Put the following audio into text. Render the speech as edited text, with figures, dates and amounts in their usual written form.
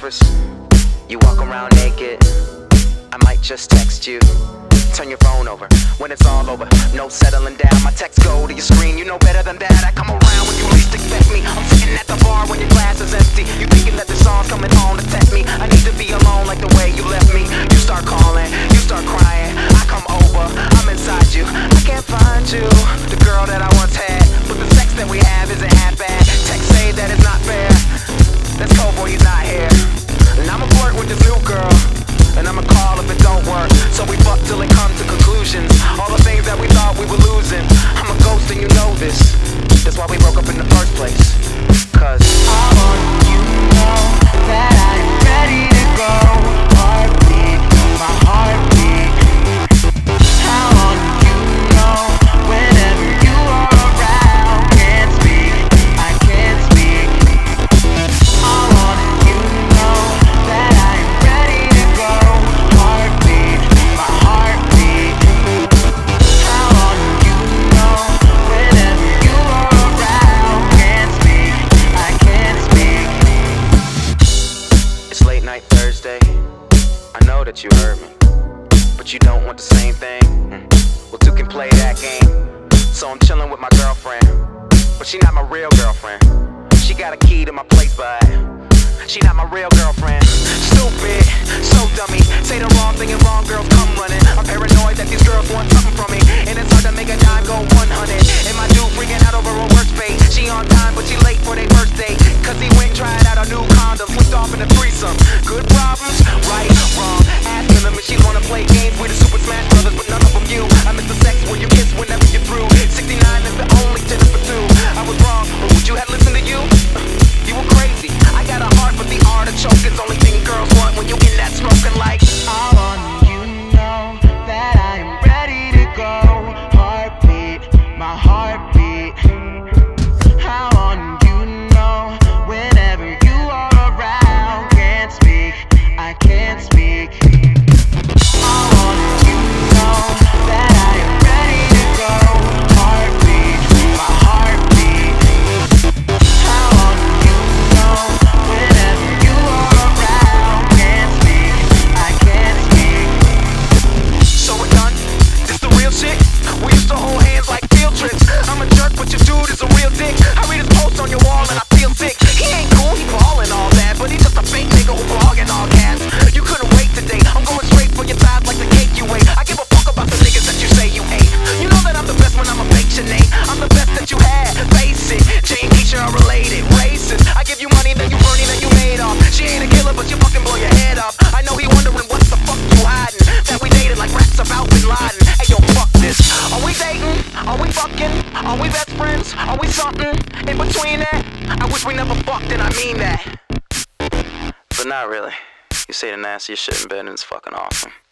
surface, you walk around naked. I might just text you, turn your phone over when it's all over. No settling down, my texts go to your screen. You know better than that, I come around when you least expect me. I'm sitting at the bar when your glass is empty. You thinking that the song's coming on to tempt me. I need to be alone like the way you left me. You start calling, you start crying. I come over, I'm inside you. I can't find you, the girl that I once had. But the sex that we have isn't half bad. Text say that it's not fair. That's cold boy, he's not here. And I'ma flirt with this new girl, and I'ma call if it don't work. So we fuck till it comes to conclusions. All the things that we thought we were losing. I'm a ghost and you know this. That's why we broke up in the first place. Cause I want you to know that I'm ready to go. Heartbeat, my heartbeat. I want you to know whenever you are around. Can't speak, I can't speak. I want you to know that I'm ready to go. Heartbeat, my heartbeat. I want you to know whenever you are around. Can't speak, I can't speak. it's late night Thursday. I know that you heard me, but you don't want the same thing. Well, two can play that game. So I'm chilling with my girlfriend, but she not my real girlfriend. She got a key to my place, but she not my real girlfriend. Stupid, so dummy. Say the wrong thing and wrong girls come running. I'm paranoid that these girls want something from me, and it's hard to make a dime go 100. And my dude freaking out over a workspace. She on time, but she late for their first date. Cause he went and tried out a new condom, slipped off in a threesome. Good problems, right, wrong. Asking them if she wanna play games with the Super Smash Brothers, but none of them you. I miss the sex where you kiss whenever you're through. 69 is the only tip for two. I was wrong, but would you have listened to you? You were crazy. I got a heart for the artichoke. It's only thing girls want when you in that smoking like. I want you to know that I am ready to go. Heartbeat, my heartbeat. I want you to know whenever you are around. Can't speak, I can't speak. I want you to know that I am ready to go. Heartbeat, my heartbeat. I want you to know whenever you are around. Can't speak, I can't speak. So we're done? This the real shit? We used to hold hands like field trips. I'm a jerk, but your dude is a real dick. I read his post on your wall and I feel sick. He ain't cool, he ballin' all that, but he's just a fake nigga who blog in all caps. You couldn't wait today. I'm going straight for your thighs like the cake you ate. I give a fuck about the niggas that you say you hate. You know that I'm the best when I'm a fake Sinead. I'm the best that you had, face it. Jay and Keisha are related, racist. I give you money, then you burn it, then you made off. She ain't a killer, but you fucking blow your head off. I know he wondering what the fuck you hiding. That we dated like rats about Bin Laden. Hey yo, fuck this. Are we dating? Are we fucking? Are we best friends? Are we something in between that? I wish we never fucked and I mean that. But not really. You say the nastiest shit in bed and it's fucking awesome.